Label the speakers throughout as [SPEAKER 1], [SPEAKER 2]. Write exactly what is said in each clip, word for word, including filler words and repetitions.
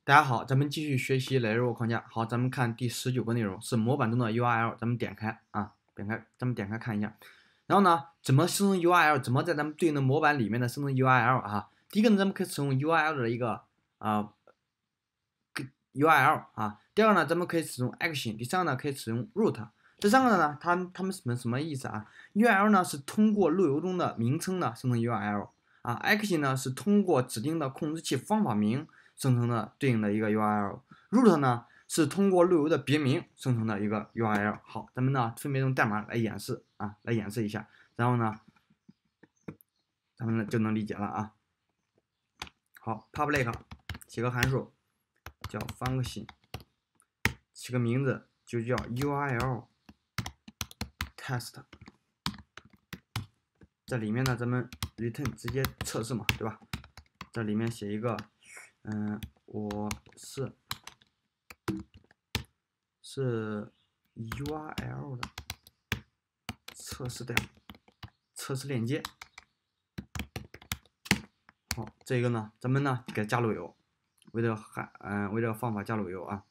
[SPEAKER 1] 大家好，咱们继续学习雷诺框架。好，咱们看第十九个内容是模板中的 U R L，咱们点开啊，点开，咱们点开看一下。然后呢，怎么生成 U R L？怎么在咱们对应的模板里面的生成 U R L 啊？第一个呢，咱们可以使用 U R L 的一个啊 U R L 啊。第二个呢，咱们可以使用 action。第三个呢，可以使用 root。这三个呢，它它们什么什么意思啊？U R L 呢是通过路由中的名称呢生成 U R L 啊 ，action 呢是通过指定的控制器方法名生成的对应的一个 U R L，root 呢是通过路由的别名生成的一个 U R L。好，咱们呢分别用代码来演示啊，来演示一下，然后呢，咱们呢就能理解了啊。好 ，public 写个函数叫 function， 起个名字就叫 U R L test， 在里面呢咱们 return 直接测试嘛，对吧？这里面写一个，嗯，我是是 U R L 的测试的测试链接。好，这个呢，咱们呢给它加路由，为这个函，嗯、呃，为这个方法加路由啊。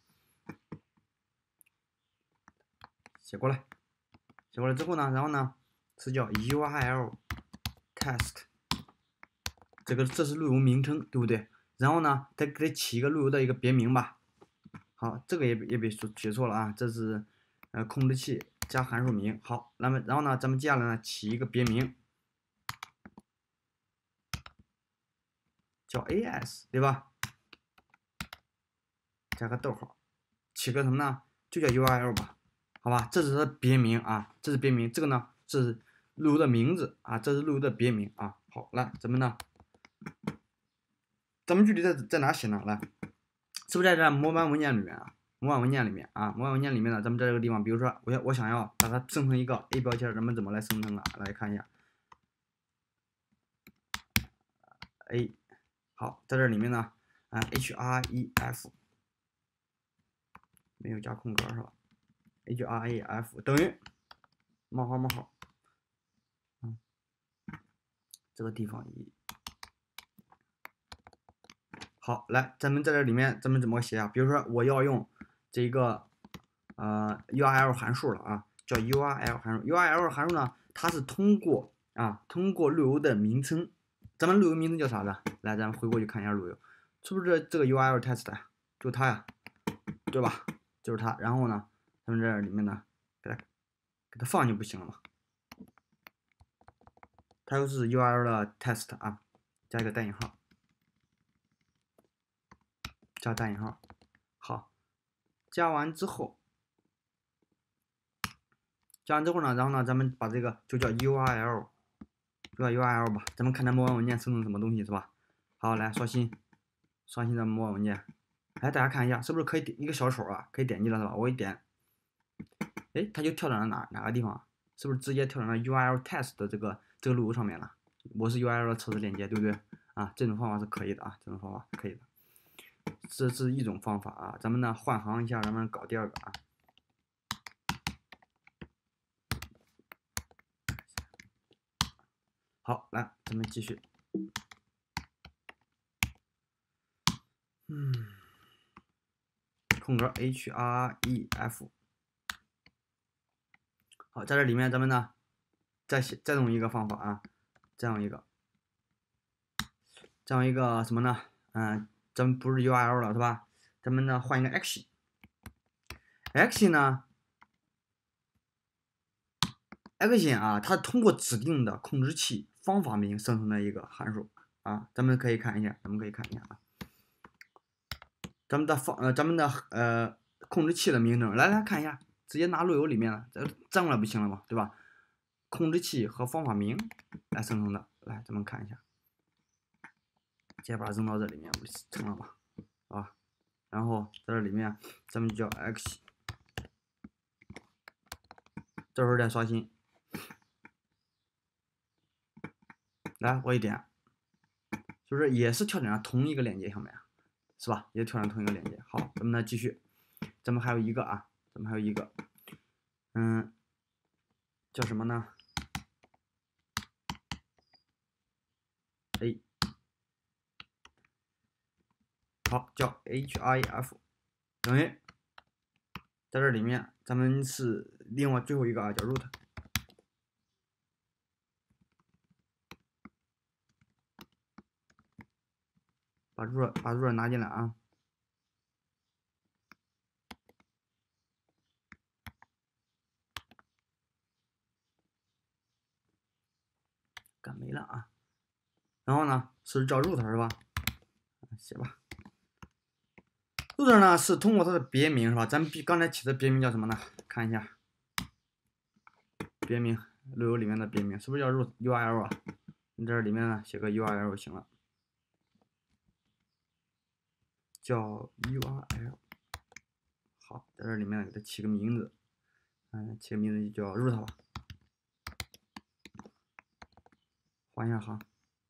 [SPEAKER 1] 写过来，写过来之后呢，然后呢是叫 U R L test， 这个这是路由名称，对不对？然后呢，再给它起一个路由的一个别名吧。好，这个也也别说写错了啊，这是呃控制器加函数名。好，那么然后呢，咱们接下来呢起一个别名，叫 A S， 对吧？加个逗号，起个什么呢？就叫 U R L 吧，好吧？这是它的别名啊，这是别名。这个呢是路由的名字啊，这是路由的别名啊。好，来，咱们呢，咱们具体在在哪写呢？来，是不是在这模板文件里面啊？模板文件里面啊，模板文件里面呢，咱们在这个地方，比如说我要我想要把它生成一个 A 标签，咱们怎么来生成啊？来看一下 A， 好，在这里面呢，啊 href 没有加空格是吧 ？href 等于冒号冒号，嗯，这个地方一。好，来，咱们在这里面，咱们怎么写啊？比如说，我要用这个呃 U R L 函数了啊，叫 U R L 函数。U R L 函数呢，它是通过啊，通过路由的名称，咱们路由名称叫啥的？来，咱们回过去看一下路由，是不是这个 U R L test 呀？就是它呀，对吧？就是它。然后呢，咱们这里面呢，给它给它放进不行了吗？它又是 U R L 的 test 啊，加一个单引号。加单引号，好，加完之后，加完之后呢，然后呢，咱们把这个就叫 U R L， 就叫 U R L 吧，咱们看它模板文件生成什么东西是吧？好，来刷新，刷新咱们模板文件，来大家看一下，是不是可以点一个小手啊？可以点击了是吧？我一点，哎，它就跳转到哪哪个地方？是不是直接跳转到 U R L test 的这个这个路由上面了？我是 U R L 的测试链接，对不对？啊，这种方法是可以的啊，这种方法是可以的。这是一种方法啊，咱们呢换行一下，咱们搞第二个啊。好，来，咱们继续。嗯，空格 href。好，在这里面咱们呢再写再用一个方法啊，这样一个，这样一个什么呢？嗯，咱们不是 U R L 了是吧？咱们呢换一个 action。action 呢 action 啊，它通过指定的控制器方法名生成的一个函数啊，咱们可以看一下，咱们可以看一下啊，咱们的方呃咱们的呃控制器的名称，来来看一下，直接拿路由里面了，这占过来不行了嘛，对吧？控制器和方法名来生成的，来咱们看一下，直接把它扔到这里面不成了吗？啊，然后在这里面咱们就叫 x， 这时候再刷新，来我一点，就是也是跳转到同一个链接上面，是吧？也跳转同一个链接。好，咱们呢继续，咱们还有一个啊，咱们还有一个，嗯，叫什么呢？哎， 好，叫 href 等于，在这里面咱们是另外最后一个啊，叫 root， 把 root 把 root 拿进来啊。干没了啊，然后呢是叫 root 是吧？写吧。root 呢是通过它的别名是吧？咱们刚才起的别名叫什么呢？看一下，别名路由里面的别名是不是叫 root U R L 啊？你这里面呢写个 U R L 就行了，叫 U R L。好，在这里面给它起个名字，嗯，起个名字就叫 root 吧。换一下行。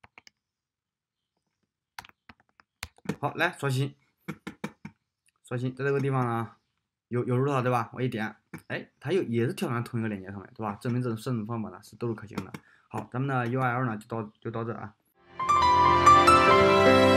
[SPEAKER 1] 好，来刷新，刷新，在这个地方呢，有有 root 对吧？我一点，哎，它又也是跳到同一个链接上面，对吧？证明这种生成方法呢是都是可行的。好，咱们的 U R L 呢就到就到这啊。